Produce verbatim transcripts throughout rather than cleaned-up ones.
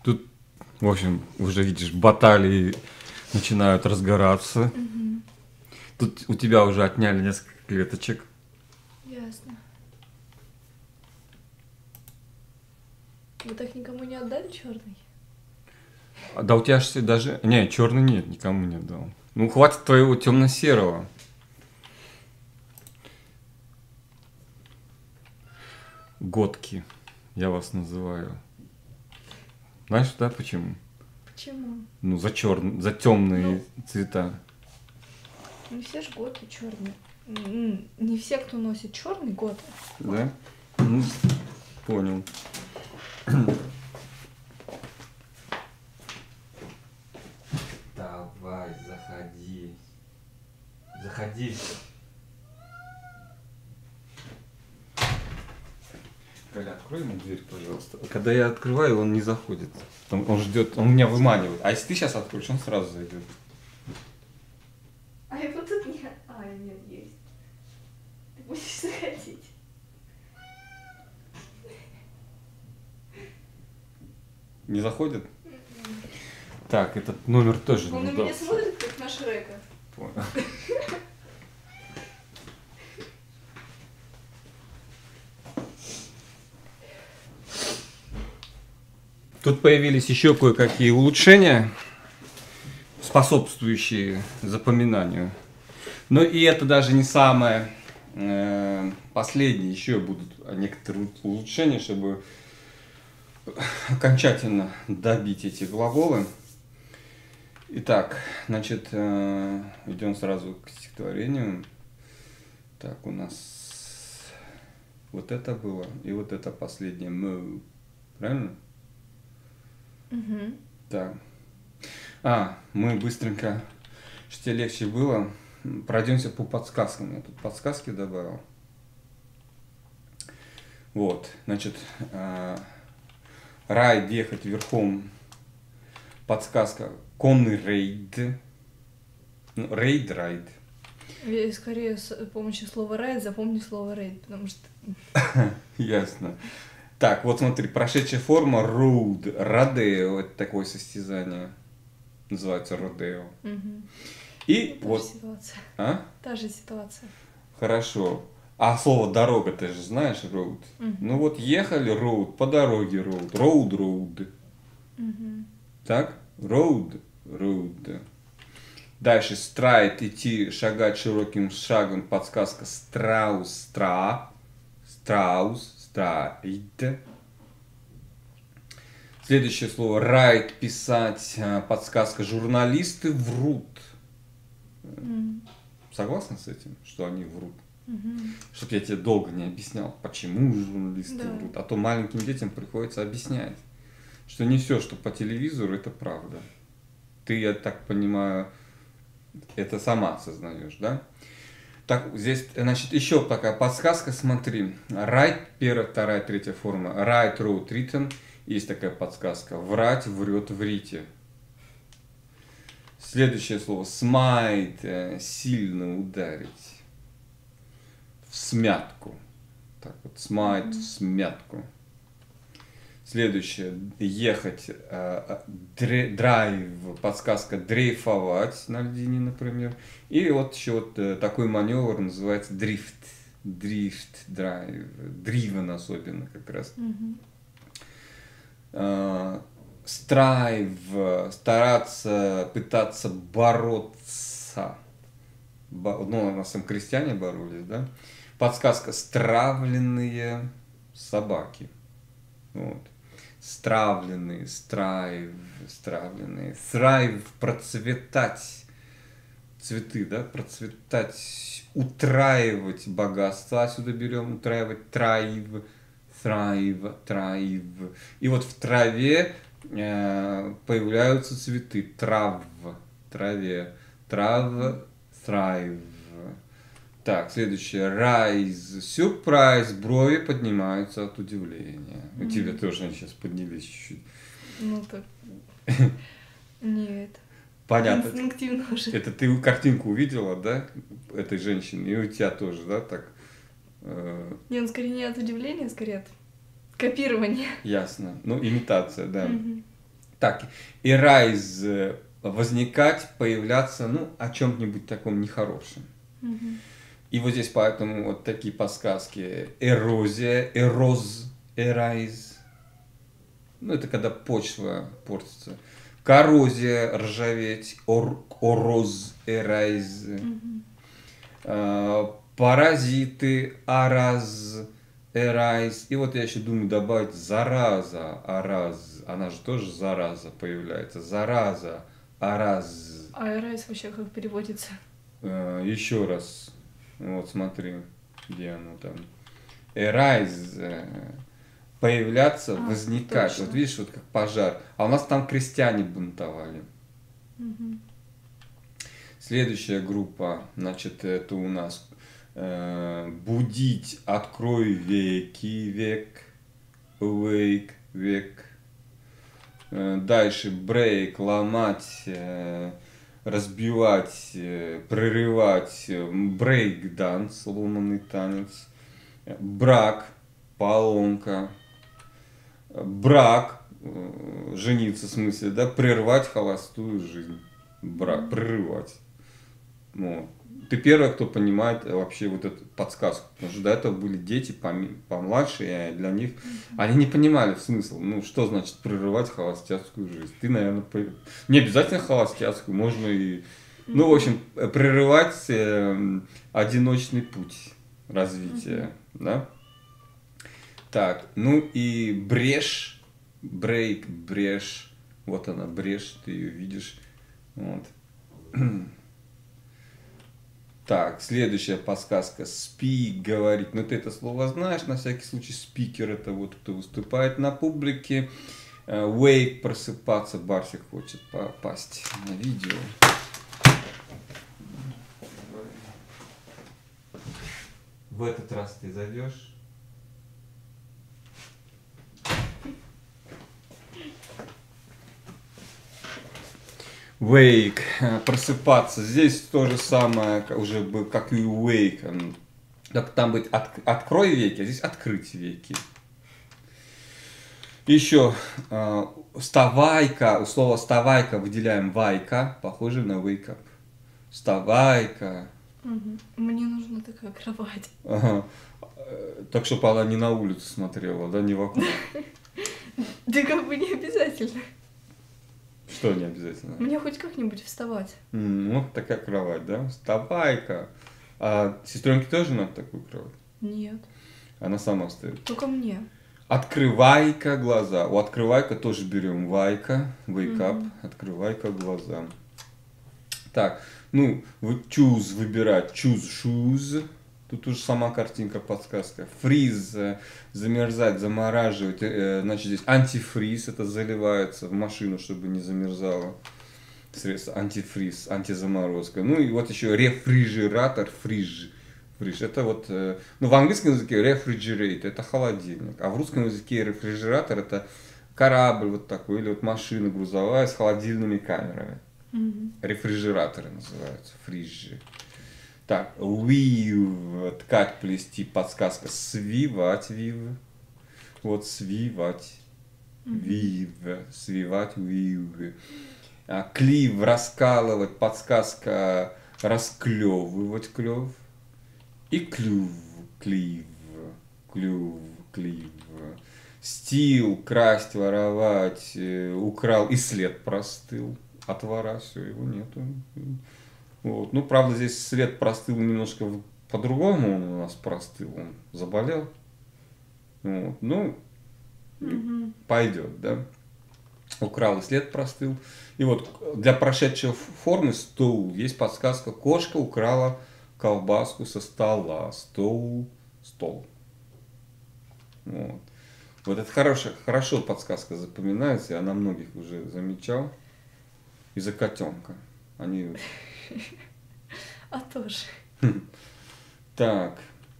Тут, в общем, уже видишь, баталии начинают разгораться. Угу. Тут у тебя уже отняли несколько клеточек. Ясно. Вы так никому не отдали черный? А, да у тебя же даже... Не, черный нет, никому не дал. Ну, хватит твоего темно-серого. Готки, я вас называю. Знаешь, да, почему? Почему? Ну, за черн... за темные Ну, цвета. Не все ж готы черные. М, Не все, кто носит черный, готы. Да? Ну, понял. Давай, заходи. Заходи. Коля, открой ему дверь, пожалуйста. Когда я открываю, он не заходит. Он, он ждет, он меня выманивает. А если ты сейчас откроешь, он сразу зайдет. А его тут нет. А, нет, есть. Ты будешь заходить. Не заходит? Так, этот номер тоже Он не на дал. меня смотрит, как на Шрека. Понял. Тут появились еще кое-какие улучшения, способствующие запоминанию. Но и это даже не самое э, последнее. Еще будут некоторые улучшения, чтобы окончательно добить эти глаголы. Итак, значит, э, идем сразу к стихотворению. Так, у нас вот это было, и вот это последнее. Мы, правильно? Угу. Так. А, мы быстренько, чтобы тебе легче было, пройдемся по подсказкам. Я тут подсказки добавил. Вот, значит, э, райд, ехать верхом, подсказка, конный рейд, ну, рейд, райд. Я скорее с помощью слова рейд запомню слово рейд, потому что... Ясно. Так, вот смотри, прошедшая форма road, родео, это такое состязание, называется родео. Угу. И Та вот, же ситуация. а? Та же ситуация. Хорошо. А слово дорога ты же знаешь, road. Мгм. Ну вот ехали road, по дороге road, road, road. Угу. Так? Road, road. Дальше страйт, идти, шагать широким шагом, подсказка страус, стра, страус, страйт. Следующее слово райт, писать, подсказка журналисты врут. Угу. Согласна с этим, что они врут? Угу. Чтобы я тебе долго не объяснял, почему журналисты Да. врут. А то маленьким детям приходится объяснять, что не все, что по телевизору, это правда. Ты, я так понимаю, это сама осознаешь, да? Так, здесь, значит, еще такая подсказка, смотри. Write, первая, вторая, третья форма. Write, wrote, written. Есть такая подсказка. Врать, врет, врите. Следующее слово. Smite, сильно ударить. В смятку. Так вот, smite, в смятку. Следующее. Ехать, драйв, подсказка дрейфовать на льдине, например. И вот еще вот такой маневр называется дрифт. Дрифт, драйв, дривен особенно как раз. Угу. Страйв, стараться, пытаться бороться. Бо, ну, у нас там крестьяне боролись, да? Подсказка стравленные собаки. Вот. Стравленные, страйв, стравленные. Thrive, процветать. Цветы, да? Процветать, утраивать богатство. Отсюда берем утраивать, thrive, thrive, thrive. И вот в траве э, появляются цветы. Трав, траве. Трав, thrive. Так, следующее. Rise. Сюрприз. Брови поднимаются от удивления. У тебя тоже они сейчас поднялись чуть-чуть. Ну так... Нет. Понятно. Инстинктивно уже. Это ты картинку увидела, да, этой женщины, и у тебя тоже, да, так? Э... Не, он скорее не от удивления, скорее от копирования. Ясно. Ну, имитация, да. Угу. Так, arise – возникать, появляться, ну, о чем-нибудь таком нехорошем. Мгм. И вот здесь поэтому вот такие подсказки. Эрозия, эроз, arise. Ну, это когда почва портится. Коррозия, ржаветь, ор, ороз, arise. Мгм. А, паразиты, араз, arise. И вот я еще думаю добавить зараза, араз. Она же тоже зараза появляется. Зараза, араз. А Эрайс вообще как переводится? А, еще раз. Вот смотри, где оно там. Arise. Появляться, А, возникать. точно. Вот видишь, вот как пожар. А у нас там крестьяне бунтовали. Мгм. Следующая группа, значит, это у нас э, будить, открой веки, век, awake, век. Э, дальше break, ломать, э, разбивать, э, прерывать, break dance, ломаный танец. Брак, поломка. Брак, э, жениться в смысле, да, прервать холостую жизнь. Брак, прерывать. Вот. Ты первый, кто понимает вообще вот эту подсказку. Потому что до этого были дети поми- помладше, и для них они не понимали смысл. Ну, что значит прерывать холостяцкую жизнь? Ты, наверное, по- не обязательно холостяцкую, можно и... Ну, в общем, э, прерывать э, одиночный путь развития, да? Так, ну и брешь, брейк, брешь. Вот она, брешь, ты ее видишь. Вот. Так, следующая подсказка. Speak, говорить. Ну, ты это слово знаешь, на всякий случай. Спикер – это вот кто выступает на публике. Э, Wake – просыпаться. Барсик хочет попасть на видео. В этот раз ты зовешь. Wake, просыпаться. Здесь то же самое уже бы, как и wake. Как там быть от, открой веки, а здесь открыть веки. Еще э, вставайка, у слова вставайка выделяем вайка, похоже на wake up. Вставайка. Мгм. Мне нужна такая кровать. Ага. Э, Так, чтобы она не на улицу смотрела, да, не вокруг. Да как бы не обязательно. Что не обязательно? Мне хоть как-нибудь вставать. М, Ну, такая кровать, да? Вставайка. А сестренке тоже надо такую кровать? Нет. Она сама встает. Только мне. Открывай-ка глаза. У открывай-ка тоже берем вайка, wake up, Мгм. открывай-ка глаза. Так, ну, вы choose выбирать, choose shoes. Тут уже сама картинка, подсказка. Freeze, э, замерзать, замораживать. Э, Значит, здесь антифриз, это заливается в машину, чтобы не замерзало. Средство антифриз, антизаморозка. Ну и вот еще рефрижератор, фриж. Фриж. Это вот, э, ну в английском языке refrigerate, это холодильник. А в русском языке рефрижератор это корабль вот такой, или вот машина грузовая с холодильными камерами. Мгм. Рефрижераторы называются, фриджи. Так, weave, ткать, плести, подсказка, свивать, weave. Вот свивать, weave, свивать, weave. А, клив, раскалывать, подсказка, расклевывать клев. И клюв, клив, клюв, клив. Стил, красть, воровать, э, украл и след простыл. От вора, все, его нету. Вот. Ну, правда, здесь след простыл немножко в- по-другому, он у нас простыл, он заболел. Вот. Ну, Мгм. пойдет, да. Украл и след простыл. И вот для прошедшей формы стол есть подсказка. Кошка украла колбаску со стола. Стол, стол. Вот. Вот это хорошая, хорошо подсказка запоминается. Я на многих уже замечал. Из-за котенка. Они... А тоже. Так.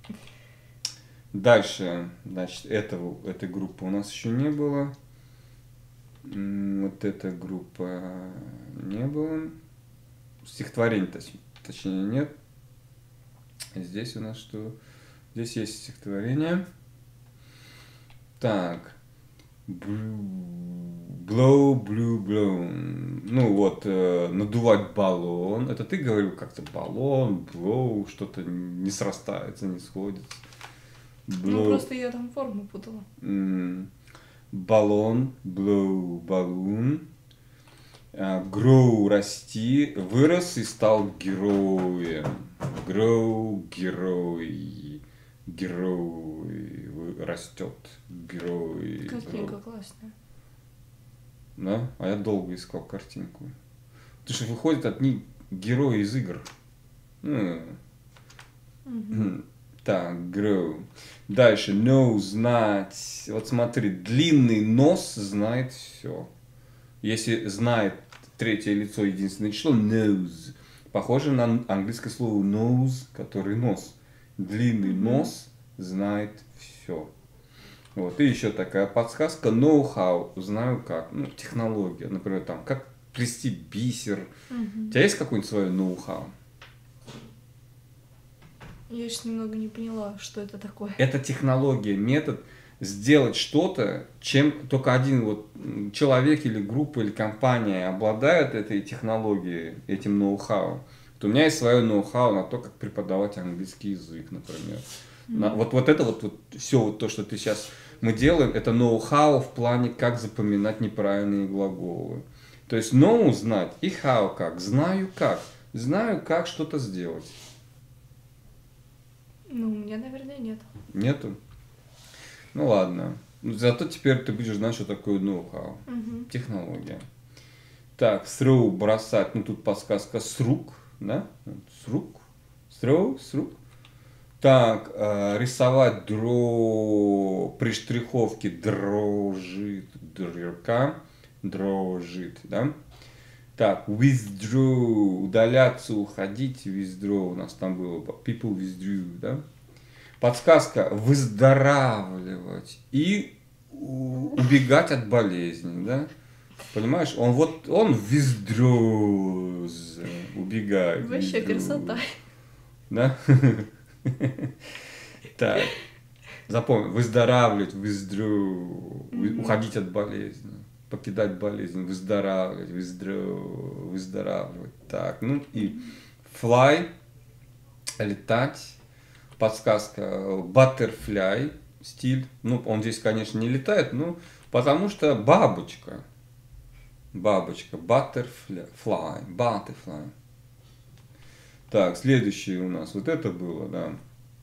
Дальше, значит, этого, этой группы у нас еще не было. М, Вот эта группа не было. Стихотворений, точ- точнее, нет. Здесь у нас что? Здесь есть стихотворение. Так. Б- Blow, blue, blown. Ну вот, э, надувать баллон. Это ты говорил как-то баллон, blow, что-то не срастается, не сходится. Ну, Blow. просто я там форму путала. М, Баллон, blow, balloon. А, Grow, расти, вырос и стал героем. Grow, герой. Герой вы- растет. Герой. Картинка grow. классная. Да? А я долго искал картинку. Потому что выходят одни герои из игр. Ну, Мгм. так, grow. Дальше, know, знать. Вот смотри, длинный нос знает все. Если знает третье лицо, единственное число, knows. Похоже на английское слово nose, который нос. Длинный Мгм. нос знает все. Вот. И еще такая подсказка. Know-how. Знаю как. Ну, технология. Например, там, как плести бисер. Мгм. У тебя есть какое-нибудь свое ноу-хау? Я сейчас немного не поняла, что это такое. Это технология, метод сделать что-то, чем только один вот человек или группа или компания обладают этой технологией, этим ноу-хау. То у меня есть свое ноу-хау на то, как преподавать английский язык, например. На- вот, вот это вот, вот все вот то, что ты сейчас мы делаем, это ноу-хау в плане, как запоминать неправильные глаголы. То есть know знать и how как. Знаю как. Знаю как что-то сделать. Ну, у меня, наверное, нет. Нету? Ну ладно. Ну, зато теперь ты будешь знать, что такое ноу-хау. Мгм. Технология. Так, throw, бросать. Ну тут подсказка с рук. Да? С рук. Throw, с рук. Так, э, рисовать draw при штриховке дрожит, дрка, дрожит, да? Так, withdraw, удаляться, уходить, withdraw, у нас там было, people withdrew, да? Подсказка, выздоравливать и у- убегать от болезни, да? Понимаешь, он вот, он withdraws, убегает. Вообще withdraws. красота. Да? Так, запомни, выздоравливать, withdraw, Мгм. уходить от болезни, покидать болезнь, выздоравливать, withdraw, выздоравливать. Так, ну и fly, летать, подсказка butterfly, стиль. Ну, он здесь, конечно, не летает, но потому что бабочка. Бабочка, butterfly, fly, butterfly. Так, следующее у нас, вот это было, да.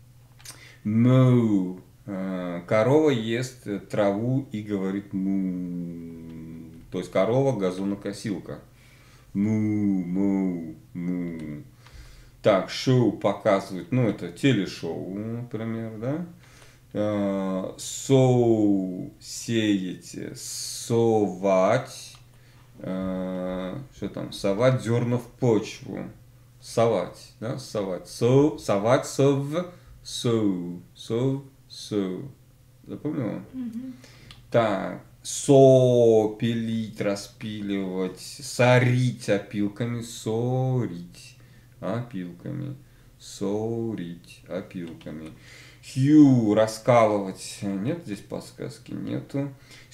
Moo. Э, Корова ест э, траву и говорит му. То есть корова газонокосилка. Му, му, му. Так, шоу показывает, ну это телешоу, например, да. Э, Соу, сеять, совать. Э, Что там? Совать зерна в почву. Совать, да, совать. So, совать, сов, соу, сов, соу. Запомнила? Мгм. Так, со, пилить, распиливать, сорить опилками, сорить опилками, сорить опилками. Хью, раскалывать, нет здесь подсказки, нету.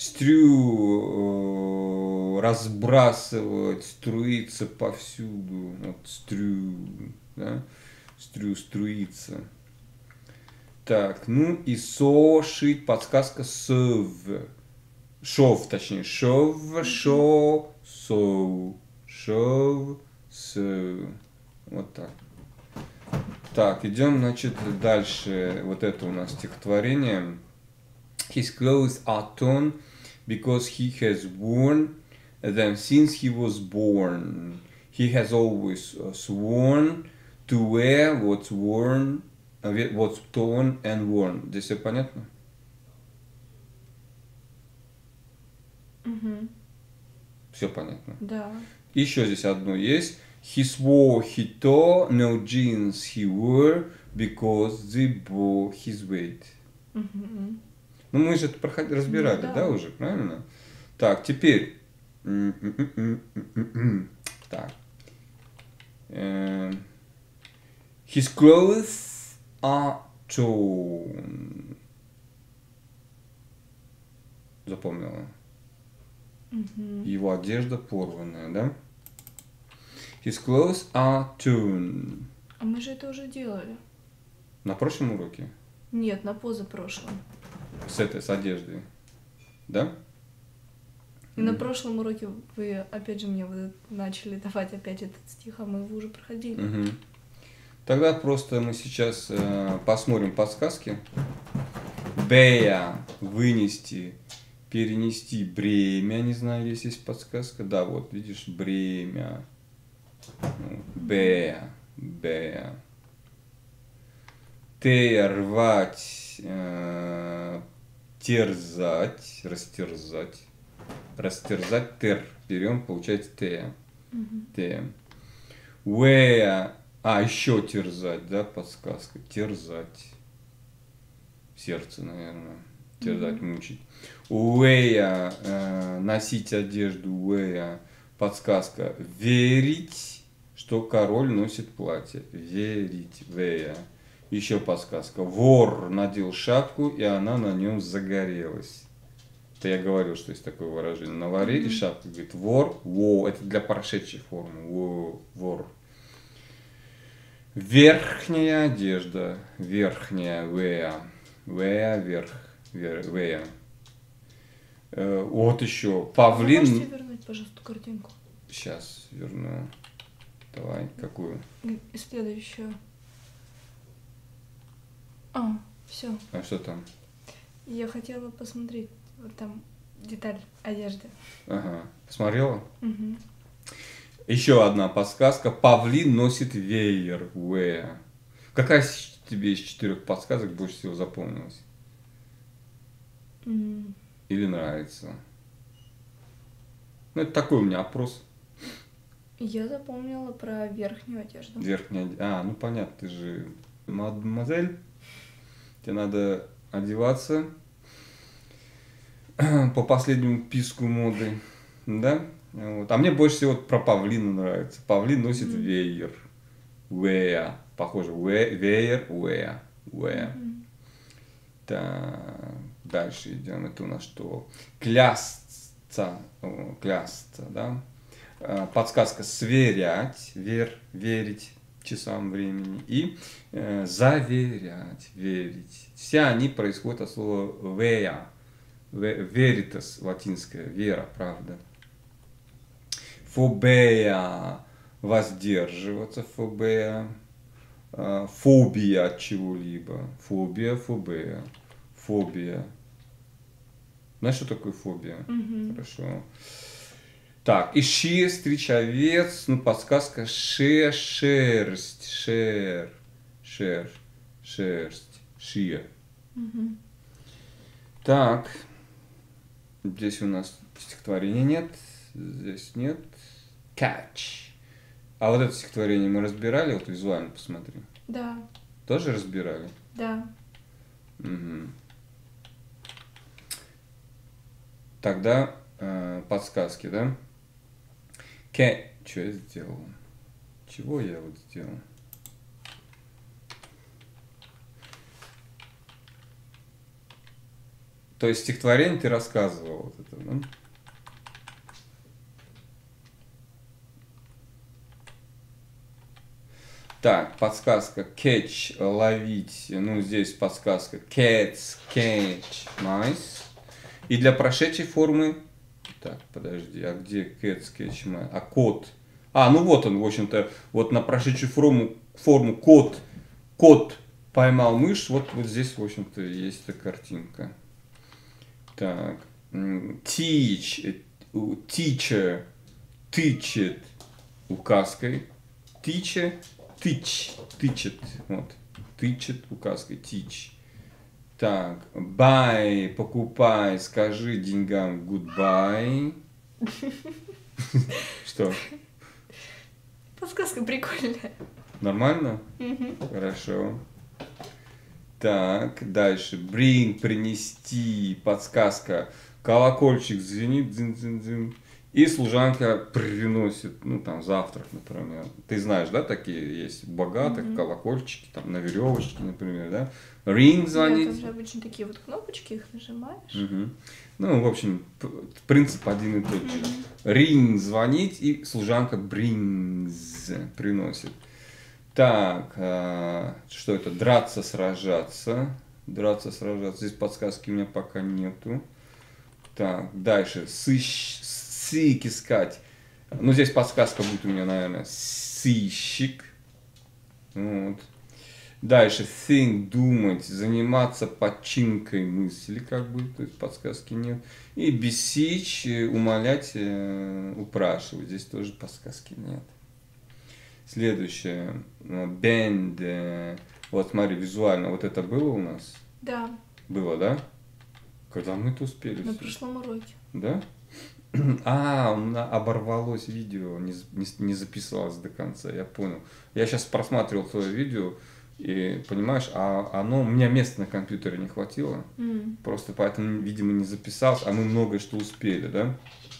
Стрю, э, разбрасывать, струиться повсюду, вот стрю, да, стрю, струиться. Так, ну и сошить, подсказка сов. Шов, точнее, шов, шо, соу, шов, соу. Вот так. Так, идем, значит, дальше. Вот это у нас стихотворение. His clothes are torn because he has worn them since he was born. He has always uh, sworn to wear what's worn, uh, what's torn and worn. Здесь все понятно? Мгм. Все понятно. Да. Еще здесь одно есть. He swore he tore no jeans he wore because they bore his weight. Мгм. Ну, мы же это проход- разбирали, Ну, да. да, уже, правильно? Так, теперь. М-м-м-м-м-м. Так. Эм. His clothes are torn. Запомнила? Мгм. Его одежда порванная, да? His clothes are torn. А мы же это уже делали. На прошлом уроке? Нет, на позапрошлом. С этой, с одеждой. Да? И на прошлом уроке вы опять же мне вот начали давать опять этот стих, а мы его уже проходили. Мгм. Тогда просто мы сейчас э, посмотрим подсказки. Bear – вынести, перенести бремя. Не знаю, есть есть подсказка. Да, вот, видишь, бремя. Ну, bear, bear. Tear – рвать, э, терзать, растерзать. Растерзать, тер. Берем, получается tear. Мгм. Tear. Wear. А, еще терзать, да, подсказка. Терзать. Сердце, наверное. Терзать, Мгм. мучить. Wear. Э, носить одежду. Wear. Подсказка. Верить, что король носит платье. Верить. Wear. Еще подсказка. Вор надел шапку, и она на нем загорелась. Это я говорил, что есть такое выражение. На воре и Мгм. шапка. Говорит, вор. Во. Это для прошедшей формы. Во, вор. Верхняя одежда. Верхняя. Wear. Wear. Верх. Вер- Wear. Э, вот еще. Вы Павлин. можете вернуть, пожалуйста, картинку? Сейчас верну. Давай. Какую? И следующую. А, все. А что там? Я хотела посмотреть, вот там деталь одежды. Ага. Посмотрела? Мгм. Еще одна подсказка. Павлин носит веер. Wear. Какая с- тебе из четырех подсказок больше всего запомнилась? М, Или нравится? Ну, это такой у меня опрос. Я запомнила про верхнюю одежду. Верхняя. оде- А, ну понятно, ты же мадемуазель. Тебе надо одеваться по последнему писку моды. Да? Вот. А мне больше всего вот про павлина нравится. Павлин носит Мгм. веер. Wear. Похоже. We- Веер. Wear. Wear. Мгм. Так, дальше идем. Это у нас что? Клясться. О, клясться, да? А, Подсказка сверять, вер, верить часам времени и э, заверять, верить. Все они происходят от слова vera, ve- veritas латинское, вера, правда. Фобея, воздерживаться, фобея. А, Фобия от чего-либо. Фобия, фобея. Фобия. Знаешь, что такое фобия? Мгм. Хорошо. Так, и ши, стричь овец, ну, подсказка, ше, шерсть, шер, шер, шерсть, шия. Мгм. Так, здесь у нас стихотворения нет, здесь нет. Catch. А вот это стихотворение мы разбирали, вот визуально посмотри. Да, Тоже разбирали? да. Мгм. Тогда э, подсказки, да? Ке... Что я сделал? Чего я вот сделал? То есть стихотворение ты рассказывал вот это, да? Так, подсказка catch, ловить. Ну, здесь подсказка catch, catch, nice. И для прошедшей формы... Так, подожди, а где catch, catch, nice? А кот? А, ну вот он, в общем-то, вот на прошедшую форму, форму кот, кот поймал мышь, вот, вот здесь, в общем-то, есть эта картинка. Так, м, teach, э, у- teacher, тычет указкой. Teacher, тыч, тычет, вот, тычет указкой, teach. Так, buy, покупай, скажи деньгам goodbye. Что, Подсказка прикольная. нормально? Мгм. Хорошо. Так, дальше. Bring, принести, подсказка. колокольчик звенит, дзин-дзин-дзин, и служанка приносит, ну, там, завтрак, например. Ты знаешь, да, такие есть богатых, mm-hmm. колокольчики, там, на веревочке, например, да? Ring звонит. Нет, там же обычно такие вот кнопочки, их нажимаешь. Mm-hmm. Ну, в общем, принцип один и тот же. Mm-hmm. Ring звонит, и служанка brings приносит. Так, а, что это? Драться, сражаться. Драться, сражаться. Здесь подсказки у меня пока нету. Так, дальше. Сыщ, сык искать. Ну, здесь подсказка будет у меня, наверное, сыщик. Вот. Дальше. Think, думать, заниматься починкой мысли, как бы, то есть подсказки нет. И бесить, умолять, упрашивать. Здесь тоже подсказки нет. Следующее. Bend. Вот смотри, визуально. Вот это было у нас? Да. Было, да? Когда мы это успели? На все? прошлом уроке. Да? А, у меня оборвалось видео, не, не, не записалось до конца, я понял. Я сейчас просматривал твое видео, и понимаешь, а оно, у меня места на компьютере не хватило. Mm. Просто поэтому, видимо, не записалось, а мы многое что успели, да?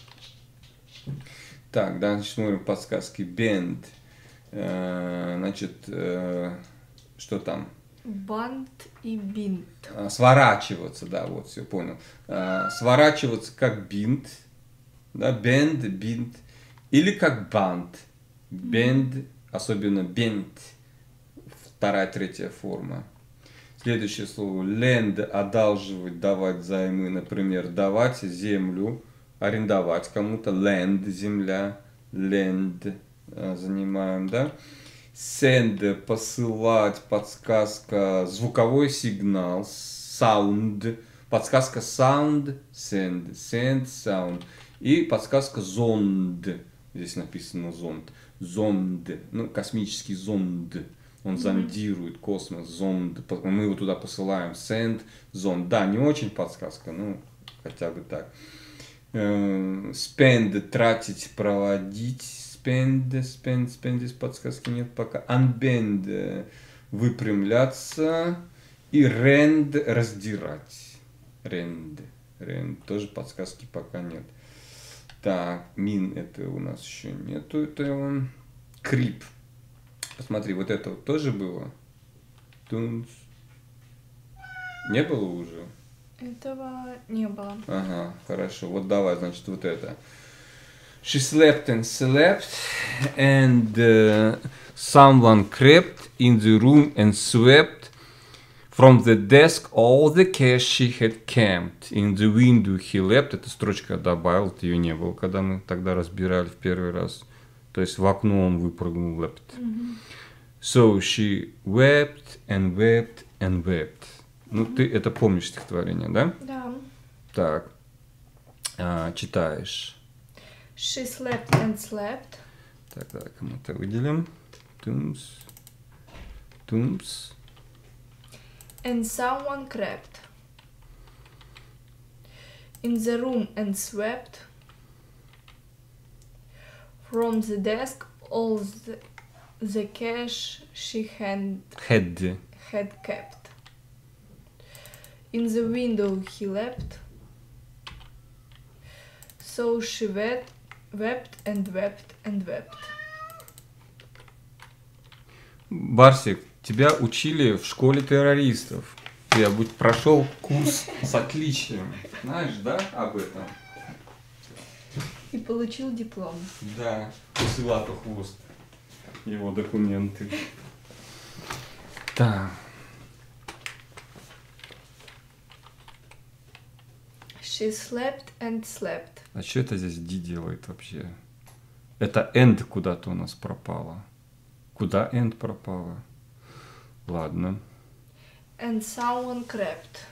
Так, дальше смотрим подсказки. Bend. Значит, что там? Бант и бинт. Сворачиваться, да, вот, все понял. Сворачиваться как бинт, да, bend, бинт, или как бант. Bend, mm-hmm. особенно bend, вторая, третья форма. Следующее слово. Lend, одалживать, давать займы, например, давать землю, арендовать кому-то. Land, земля, lend. Занимаем, да? Send, посылать, подсказка, звуковой сигнал, sound, подсказка sound, send, send, sound. И подсказка зонд, здесь написано зонд, зонд, ну, космический зонд, он mm-hmm. зондирует космос, зонд, мы его туда посылаем, send, зонд. Да, не очень подсказка, ну, хотя бы так. Spend, тратить, проводить. Spend, spend, spend, здесь подсказки нет пока. Unbend, выпрямляться. И rend, раздирать. Rend, rend, тоже подсказки пока нет. Так, min, это у нас еще нету. Это creep. Посмотри, вот это вот тоже было. Тунс. Не было уже? Этого не было. Ага, хорошо. Вот давай, значит, вот это. She slept and slept, and uh, someone crept in the room and swept from the desk all the cash she had kept. In the window he leapt. Эта строчка добавил, ее не было, когда мы тогда разбирали в первый раз. То есть в окно он выпрыгнул, leapt. Mm-hmm. So she wept and wept and wept. Ну, mm-hmm. ты это помнишь стихотворение, да? Да. Так, а, читаешь. She slept and slept. Так, давай-ка мы это выделим. Тумс. Тумс. And someone crept in the room and swept from the desk all the, the cash she had, Had. had kept. In the window he leapt. So she wept. Wept and wept and wept. Барсик, тебя учили в школе террористов. Ты прошел курс с отличием. Знаешь, да, об этом? И получил диплом. Да, посылал хвост. Его документы. Так. She slept and slept. А что это здесь Ди делает вообще? Это end куда-то у нас пропало. Куда end пропало? Ладно. And someone crept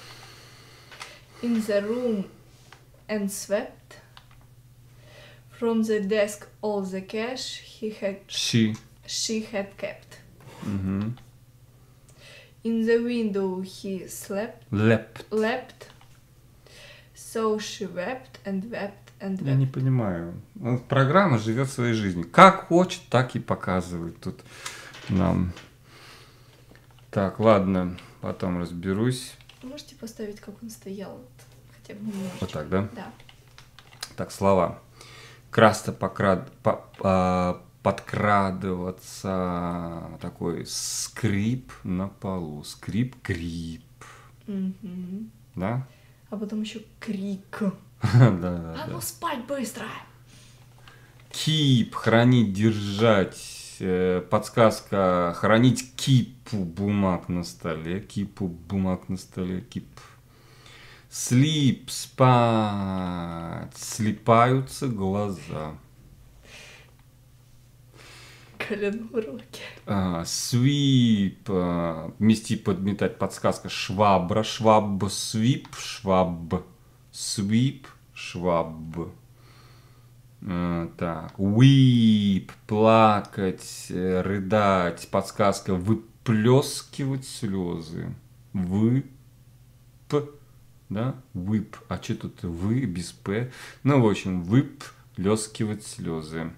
in the room and swept from the desk all the cash he had She. she had kept. Угу. In the window he slept. Leapt. Leapt. So she wept and wept and wept. Я не понимаю. Программа живет своей жизнью. Как хочет, так и показывает тут нам. Так, ладно, потом разберусь. Можете поставить, как он стоял? хотя бы немножечко. Вот так, да? Да. Так, слова. Красто покрад... по... а, подкрадываться, такой скрип на полу, скрип-крип, Мгм. да? А потом еще крик. Да, да, А да. ну спать быстро! Keep, хранить, держать. Э, Подсказка, хранить кипу бумаг на столе, кипу бумаг на столе, кип. Sleep, спать, слипаются глаза. Колено в руке. А, sweep, а, мести, подметать, подсказка, швабра, шваб, sweep, шваб, sweep, шваб. А, так, weep, плакать, э, рыдать, подсказка, выплескивать слезы. Вы, п, да, whip, а что тут вы без п? Ну, в общем, выплескивать слезы.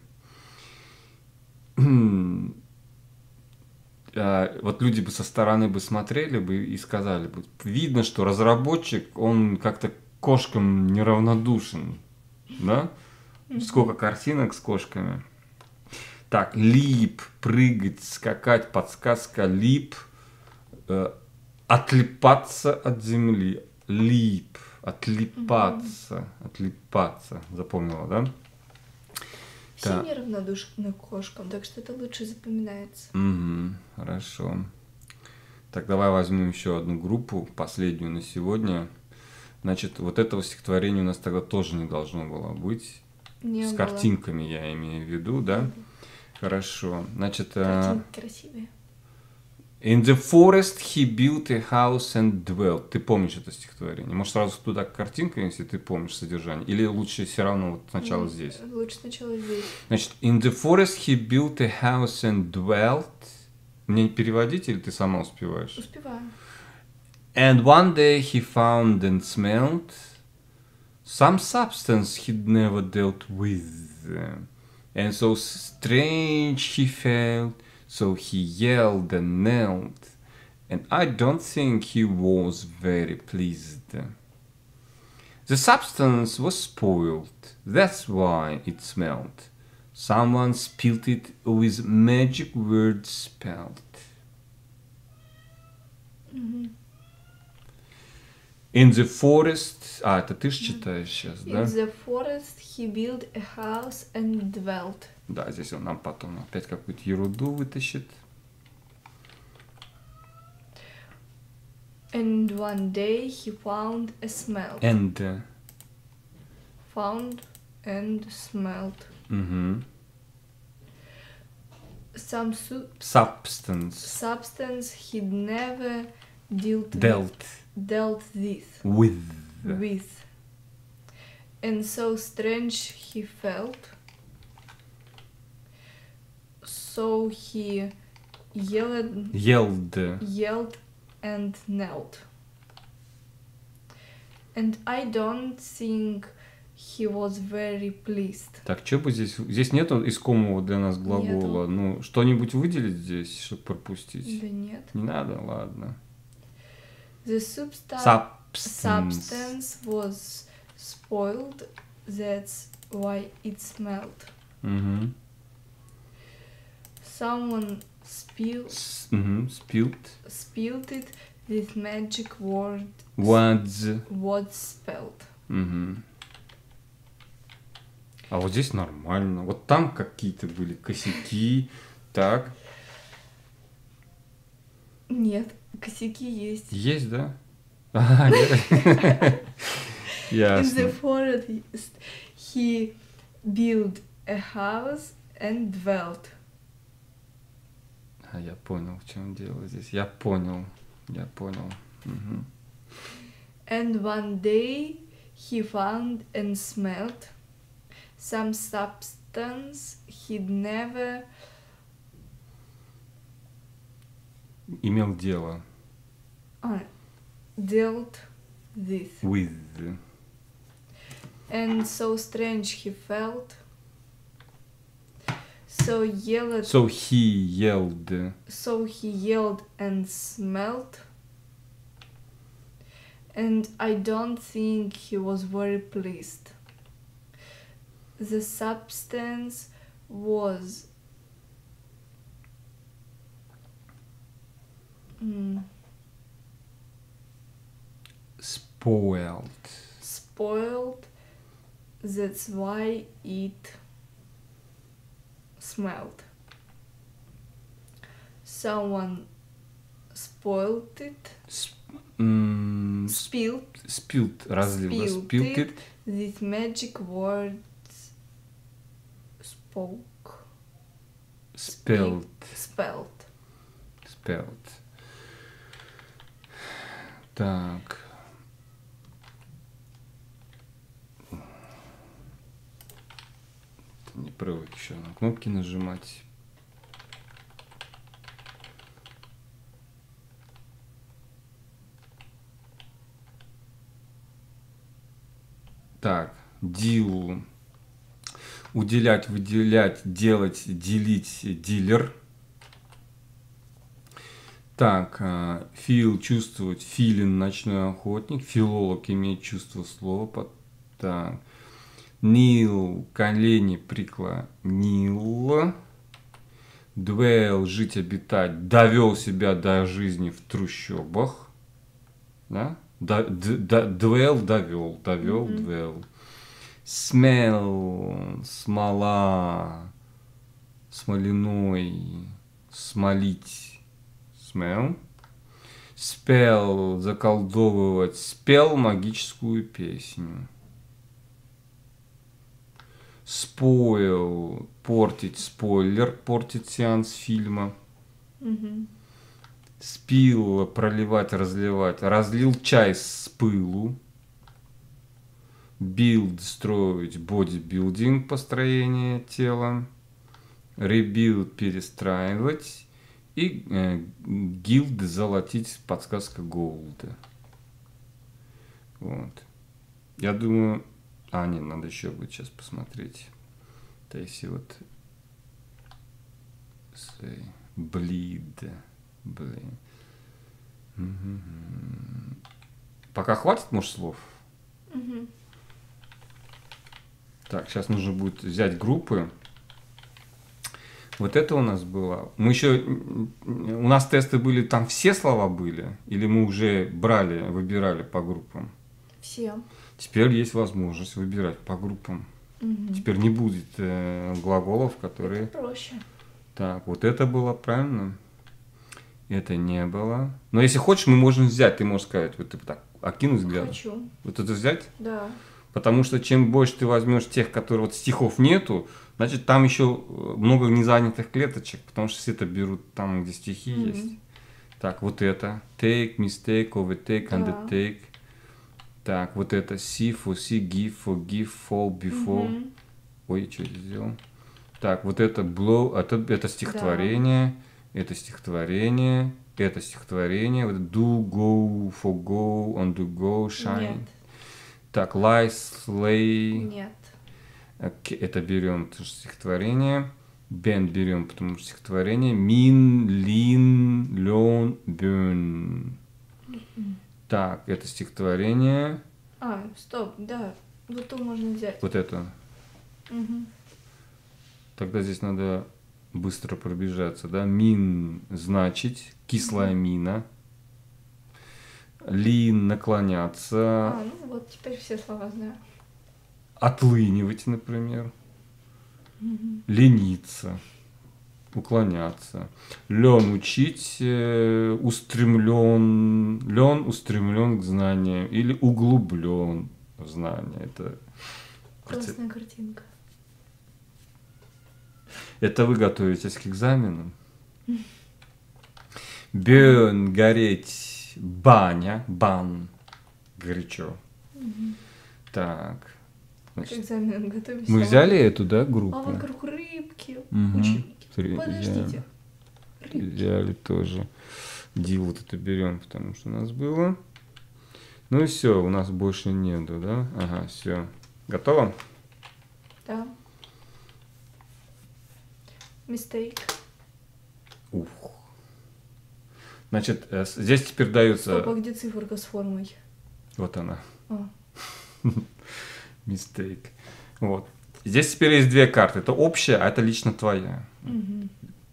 А, вот люди бы со стороны бы смотрели бы и сказали бы, видно, что разработчик, он как-то к кошкам неравнодушен, да? Сколько картинок с кошками. Так, лип, прыгать, скакать, подсказка, лип, э, отлипаться от земли, лип, отлипаться, отлипаться, запомнила, да? Все Да. неравнодушны к кошкам, так что это лучше запоминается. Угу, хорошо. Так, давай возьмем еще одну группу, последнюю на сегодня. Значит, вот этого стихотворения у нас тогда тоже не должно было быть. Не С было. картинками я имею в виду, да? Хорошо. Значит, э, Картинки красивые. In the forest he built a house and dwelt. Ты помнишь это стихотворение? Может, сразу туда картинка, если ты помнишь содержание? Или лучше все равно вот сначала Ну, здесь? Лучше сначала здесь. Значит, in the forest he built a house and dwelt. Мне переводить или ты сама успеваешь? Успеваю. And one day he found and smelled some substance he'd never dealt with. And so strange he felt, so he yelled and knelt. And I don't think he was very pleased. The substance was spoiled, that's why it smelled. Someone spilled it with magic words spelled. In the forest... А, это ты ж читаешь сейчас, да? In the forest he built a house and dwelt. Да, здесь он нам потом опять какую-то ерунду вытащит. And one day he found a smell. And. uh, Found and smelled. Мгм. Some su- Substance. substance he'd never dealt Dealt dealt with. with. with. And so strange he felt. So he yelled, Yelled. yelled and knelt. And I don't think he was very pleased. Так, что бы здесь... Здесь нету искомого для нас глагола. Ну, что-нибудь выделить здесь, чтобы пропустить? Да нет. Не надо, ладно. The substa- Substance. substance was spoiled. That's why it smelled. Мгм. Someone spilled С- мгм. Spilled. spilled it with magic word Was. what spelled. Мгм. А вот здесь нормально. Вот там какие-то были косяки. Так. Нет, косяки есть. Есть, да? А, нет. In the Ясно. forest he built a house and dwelt. А, я понял, в чем дело здесь. Я понял. Я понял. Мгм. And one day he found and smelled some substance he'd never Имел дело. uh, dealt with. With. And so strange he felt. So yelled So he yelled. so he yelled and smelled. And I don't think he was very pleased. The substance was mm, spoiled. spoiled. That's why it smelled. Someone spoiled it. Sp- м, Spilled. Spilled, разлил, да, Spilled spilled it. it. These magic words spoke. Spelled. Spelled. Spelled. Так. Не привык еще на кнопки нажимать. Так, deal. Уделять, выделять, делать, делить, дилер. Так, feel, чувствовать, feeling, ночной охотник. Филолог имеет чувство слова. Так. Kneel, колени, преклонил. Dwell, жить, обитать. Довел себя до жизни в трущобах. Да? Dwell, довел. Довел, Mm-hmm. dwell. Smell, смола. Смоляной. Смолить. Smell. Spell, заколдовывать. Спел магическую песню. Spoil, портить, спойлер, портить сеанс фильма. Mm-hmm. Spill, проливать, разливать. Разлил чай с пылу. Build, строить, бодибилдинг, построение тела. Rebuild, перестраивать. И э, guild, золотить, подсказка голда. Вот. Я думаю... А, нет, надо еще будет сейчас посмотреть. То есть вот... Say, bleed. Блин. Угу. Пока хватит, может, слов? Mm-hmm. Так, сейчас нужно будет взять группы. Вот это у нас было. Мы еще... У нас тесты были, там все слова были? Или мы уже брали, выбирали по группам? Все. Теперь есть возможность выбирать по группам. Mm-hmm. Теперь не будет э, глаголов, которые... Это проще. Так, вот это было правильно. Это не было. Но если хочешь, мы можем взять. Ты можешь сказать, вот ты так, окинуть взгляд. Хочу. Вот это взять? Да. Потому что чем больше ты возьмешь тех, которые вот стихов нету, значит там еще много незанятых клеточек, потому что все это берут там, где стихи Mm-hmm. есть. Так, вот это. Take, mistake, overtake, Да. undertake. Так, вот это see, for see, give, forgive, fall, before. Mm-hmm. Ой, что я сделал? Так, вот это blow, это, это стихотворение, да. Это стихотворение, это стихотворение, вот do, go, forgo, on the go, shine. Нет. Так, lie, slay. Нет. Это берем, потому что стихотворение. Bend берем, потому что стихотворение. Mean, lean, learn, burn. Mm-mm. Так, это стихотворение. А, стоп, да. Вот то можно взять. Вот это. Угу. Тогда здесь надо быстро пробежаться, да? Мин значить, кислая мина. Лин наклоняться. А, ну вот, теперь все слова знаю. Отлынивать, например. Угу. Лениться. Уклоняться. Лен учить, э, устремлен. Лен устремлен к знаниям. Или углублен в знания. Это Классная картинка. Это вы готовитесь к экзаменам? Burn, гореть. Баня, бан. Горячо. Угу. Так. Значит, к экзаменам готовимся. Мы взяли эту, да, группу? А вокруг рыбки, Угу. ученики. Три, Подождите. Взяли, взяли тоже. Дил вот это берем, потому что у нас было. Ну и все, у нас больше нету, да? Ага, все. Готово? Да. Mistake. Ух. Значит, здесь теперь дается... Стоп, а где циферка с формой? Вот она. А. Mistake. Вот. Здесь теперь есть две карты. Это общая, а это лично твоя. Мгм.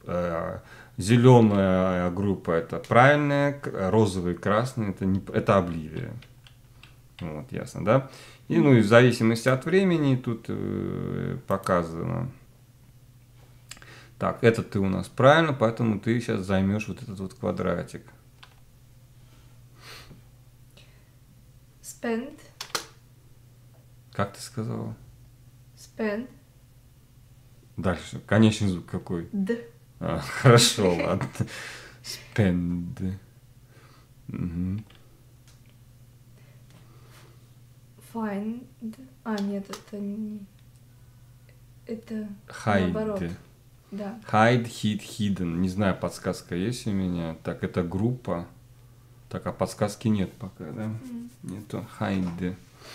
Зеленая группа это правильная, к- розовый, красный это, не, это обливия. Вот, ясно, да? И ну и в зависимости от времени тут э, показано. Так, это ты у нас правильно, поэтому ты сейчас займешь вот этот вот квадратик. Spend. Как ты сказала? Spend. Дальше. Конечный звук какой? Д. А, хорошо, ладно. Spend. Мгм. Find. А, нет, это не... Это Hide. наоборот. Да. Hide, hid, hidden. Не знаю, подсказка есть у меня. Так, это группа. Так, а подсказки нет пока, да? М. Нету. Hide.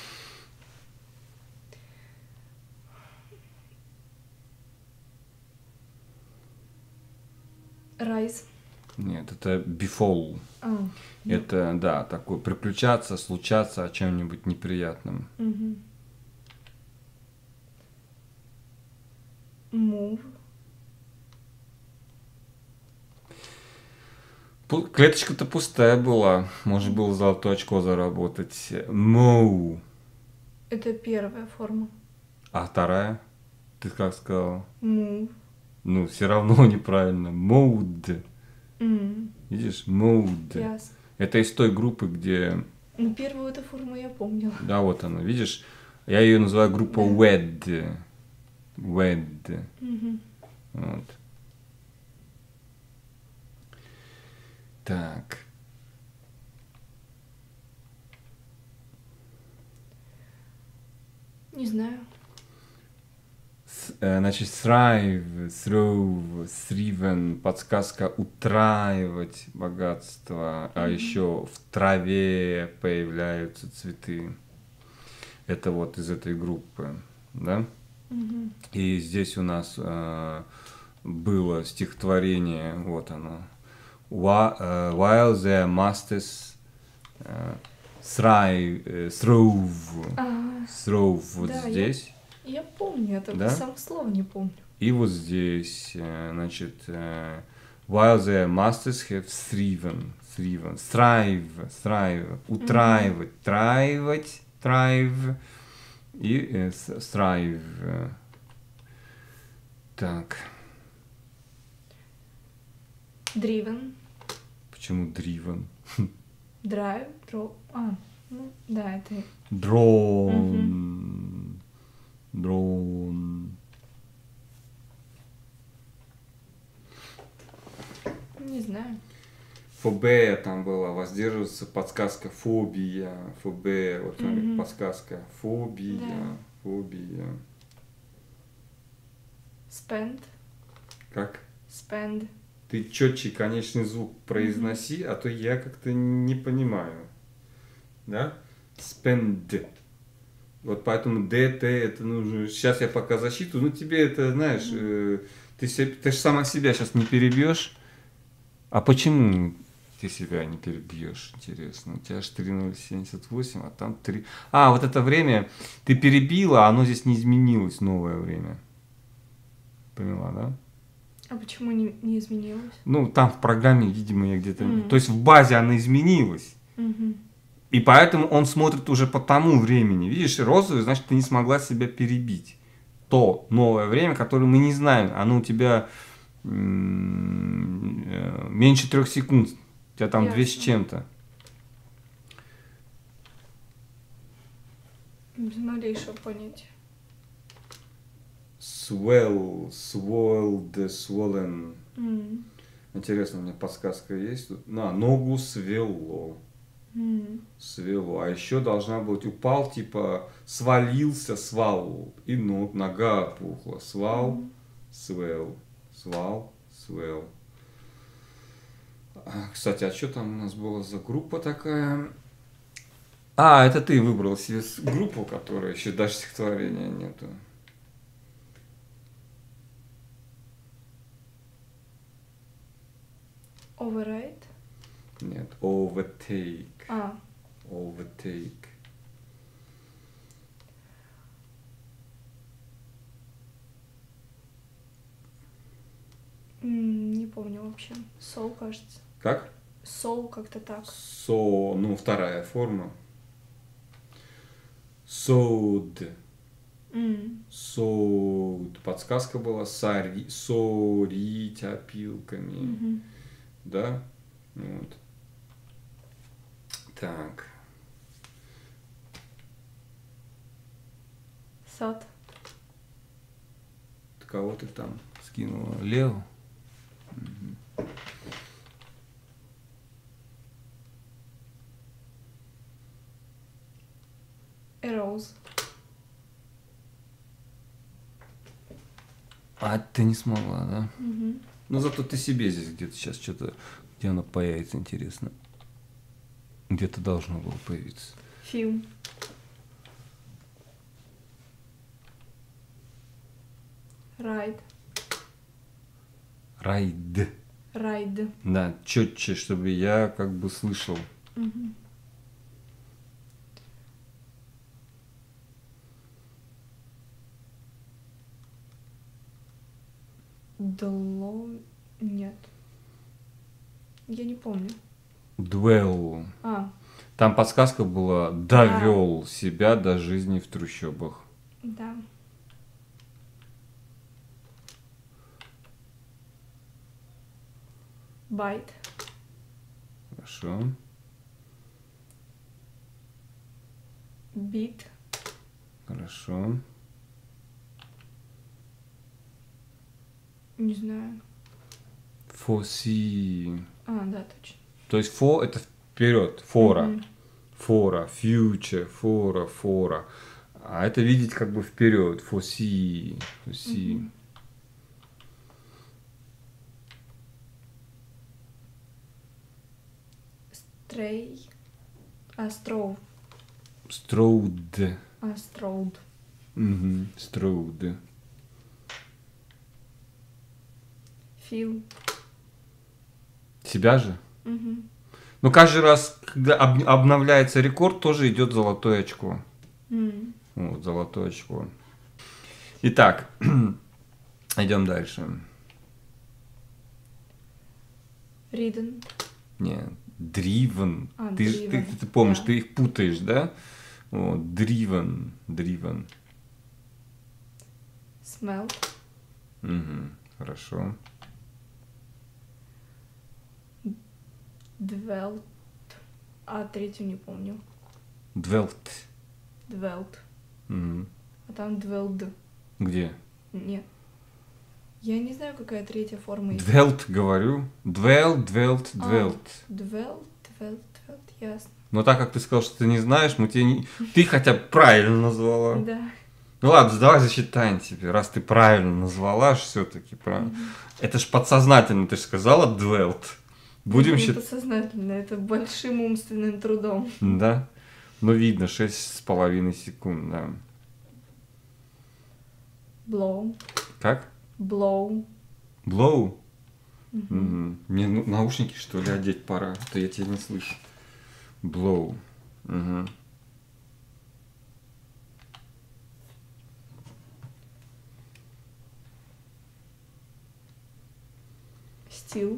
Rise. Нет, это befall. А. ну, Это, да, такое приключаться, случаться о чем-нибудь неприятном. мгм. Move. Пу- Клеточка-то пустая была. Можно было золотое очко заработать. Mow. Это первая форма. А вторая? Ты как сказала? Move. Ну, все равно неправильно. Mode. М. Видишь? Mode. Ясно. Это из той группы, где... Ну, первую эту форму я помнила. Да, вот она, видишь? Я ее называю группа Да. Wed. Wed. Мгм. Вот. Так. Не знаю. С- э, Значит, thrive, thrive, thriven, подсказка утраивать богатство, а Мгм. еще в траве появляются цветы. Это вот из этой группы, да? Мгм. И здесь у нас э, было стихотворение, вот оно. Whi- э, While the masters э, thrive, э, throve, А, throve вот да, я- здесь. я помню, я только Да? сам слова не помню. И вот здесь, э, значит, э, while the masters have thriven, thriven, thrive, thrive, утраивать, траивать, thrive и э, с- thrive. э. Так, Driven. почему driven? Drive. Draw. А, ну, да, это... Drawn, drawn. Не знаю. Фобия там была, воздерживаться, подсказка, фобия, фобия, вот смотри, Мгм. подсказка, фобия, Да. фобия. Spend. Как? Spend. Ты четче конечный звук произноси, а то я как-то не понимаю. Да? Spend. Вот поэтому д, т, это нужно. Сейчас я пока засчитываю, ну тебе это, знаешь, э, ты, се- ты же сама себя сейчас не перебьешь. А почему ты себя не перебьешь, интересно? У тебя же три ноль семьдесят восемь, а там три. А, вот это время ты перебила, а оно здесь не изменилось, новое время. Поняла, да? А почему не, не изменилось? Ну, там в программе, видимо, я где-то... Мгм. То есть в базе она изменилась. Мгм. И поэтому он смотрит уже по тому времени. Видишь, розовый, значит, ты не смогла себя перебить. То новое время, которое мы не знаем, оно у тебя м, э, меньше трех секунд. У тебя там две с Ясно. чем-то. Без малейшего понятия. Swell, swelled, swollen. М. Интересно, у меня подсказка есть тут. На, ногу свело. М. Свело. А еще должна быть упал, типа свалился, свал. И ну, нога опухла. Свал, Мгм. свел. Свал, свел. А, кстати, а что там у нас была за группа такая? А, это ты выбрал себе с- группу, которая еще даже стихотворения нету. Override. Нет, overtake. А, Overtake. М, Не помню вообще. Соу, кажется. Как? Соу как-то так. Со, ну, вторая форма. Sold. М, Sold. Подсказка была сори, сорить опилками. мгм. Да? Вот. Так. Сад. Кого ты там скинула? Лео? Эроуз. А ты не смогла, да? Мгм. Ну зато ты себе здесь где-то сейчас что-то, где оно появится, интересно. Где-то должно было появиться. Фильм. Райд. Райд. Райд. Да, четче, чтобы я как бы слышал. Мгм. Дло... Нет. Я не помню. Dwell. А, Там подсказка была «довел себя до жизни в трущобах». да. Байт. Хорошо. Бит. Хорошо. Не знаю. Foresee. А, да, точно. То есть фо это вперед, фора. Мгм. Фора, future, фора, фора. А это видеть как бы вперед. Foresee. Foresee. Мгм. Стрей. А, строу. Strode. А, строуд. Угу. Strode. Фил. Себя же? Мгм. Но каждый раз, когда об- обновляется рекорд, тоже идет золотое очко. М. Вот, золотое очко. Итак, идем дальше. Риден. Нет, driven. А, ты, ж- ты, driven, ты, ты помнишь, да. ты их путаешь, да? Вот, driven, driven. Смел. Угу, хорошо. Двелт. А, третью не помню. Dwelt. Двелт. Угу. А там двелд. Где? Нет. Я не знаю, какая третья форма есть. Dwelt, говорю. Dwell, dwelt, А, dwelt. Двелт, двелт, двелт, ясно. Но так как ты сказал, что ты не знаешь, мы тебе не... Ты хотя бы правильно назвала. Да. Ну ладно, давай засчитаем тебе, раз ты правильно назвала все-таки. Правильно. Мгм. Это ж подсознательно, ты же сказала dwelt. Будем Это не считать. подсознательно, это большим умственным трудом. Да. Ну видно, шесть с половиной секунд, да. Blow. Как? Blow. Blow? Мгм. Мгм. Мне ну, наушники, что ли, одеть пора, а то я тебя не слышу. Blow. Мгм. Стил.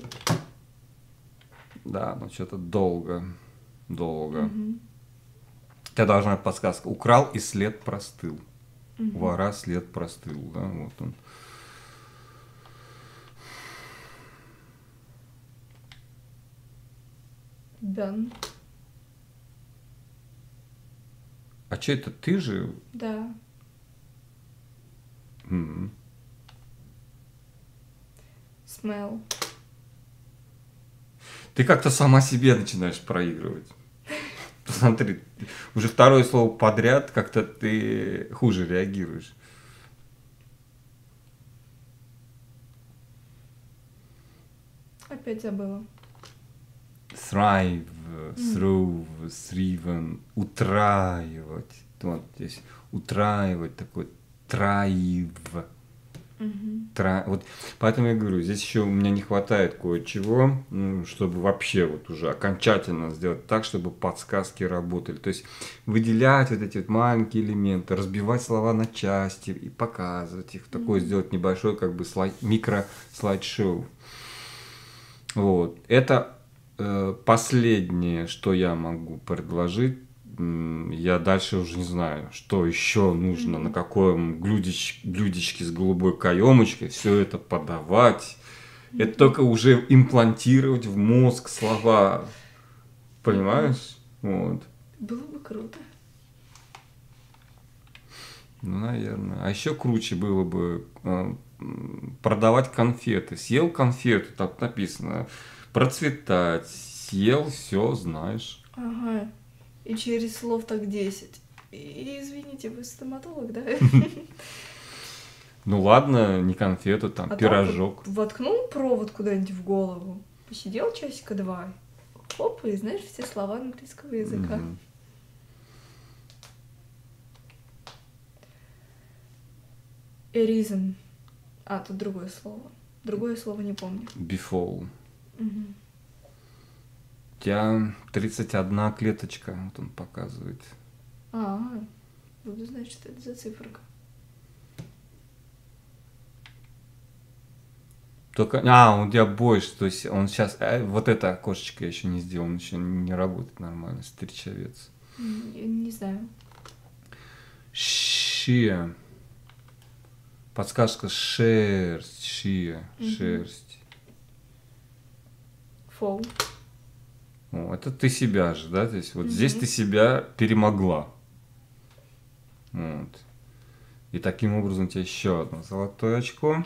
Да, но что-то долго. Долго. Мгм. Тебя должна быть подсказка. Украл и след простыл. Мгм. Вора след простыл, да, вот он. Done. А что это, ты же? Да. М. Smell. Ты как-то сама себе начинаешь проигрывать. Посмотри, уже второе слово подряд как-то ты хуже реагируешь. Опять забыла. Thrive, thrive, thriven, утраивать. Вот здесь утраивать такой thrive. Мгм. Тра... Вот, поэтому я говорю, здесь еще у меня не хватает кое-чего, м, чтобы вообще вот уже окончательно сделать так, чтобы подсказки работали. То есть выделять вот эти вот маленькие элементы, разбивать слова на части и показывать их. Такое Мгм. сделать небольшой как бы слайд... микро-слайд-шоу. Вот. Это э, последнее, что я могу предложить. М, Я дальше уже не знаю, что еще нужно, на Мгм. каком блюдеч- блюдечке с голубой каемочкой все это подавать. Это Мгм. только уже имплантировать в мозг слова. Мгм. Понимаешь? Вот. Было бы круто. Ну, наверное. А еще круче было бы э, м, продавать конфеты. Съел конфету, так написано, процветать. Съел, все, знаешь. Ага. И через слов так десять. И, извините, вы стоматолог, да? Ну ладно, не конфету, там, А так пирожок. вот воткнул провод куда-нибудь в голову, посидел часика два, хоп, и знаешь все слова английского языка. Мгм. Эризм. А, тут другое слово. Другое слово не помню. Before. Мгм. У тебя тридцать одна клеточка, вот он показывает. А, буду знать, что это за циферка. Только, а, у тебя больше, то есть он сейчас, вот это окошечко я еще не сделал, он еще не работает нормально, стричавец. М, я не знаю. Шия. Подсказка шерсть, шия, Мгм. шерсть. Фоу. О, это ты себя же, да? То есть вот здесь Мгм. ты себя перемогла. Вот. И таким образом у тебя еще одно золотое очко.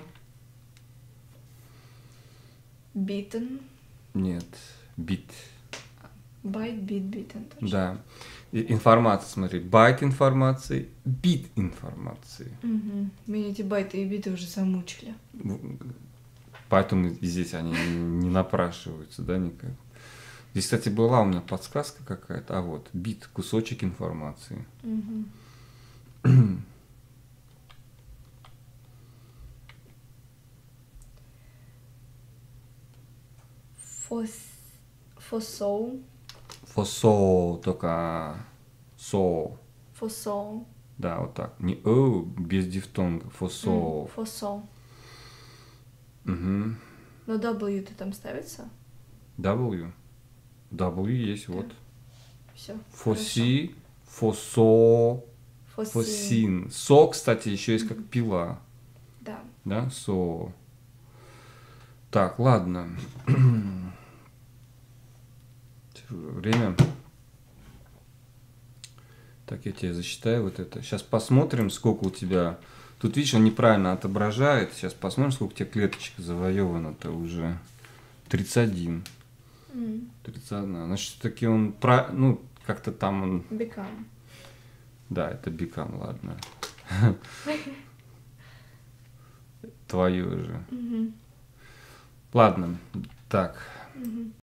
Битен. Нет, бит. Байт, бит, битен. Точно. Да. И информация, смотри, байт информации, бит информации. Мгм. Меня эти байты и биты уже замучили. В- Поэтому и здесь они не напрашиваются, да, никак. Здесь, кстати, была у меня подсказка какая-то. А вот, бит, кусочек информации. Мгм. Фос... Фосоу. Фосо, только со. Фосоу. Да, вот так. Не о, без дифтонга. М, Фосо. Фосоу. Угу. Но W-то там ставится? W. W есть, Да. вот. Все. Фоси, фосо, Фосин. фосин. Со, кстати, еще есть как пила. Да. Да, со. Так, ладно. Время. Так, я тебе засчитаю вот это. Сейчас посмотрим, сколько у тебя. Тут, видишь, он неправильно отображает. Сейчас посмотрим, сколько у тебя клеточек завоевано-то уже. тридцать один. М. тридцать один. Значит, все-таки он, про... ну, как-то там он... Become. Да, это бикам, ладно. Твое же. Мгм. Ладно, так. Мгм.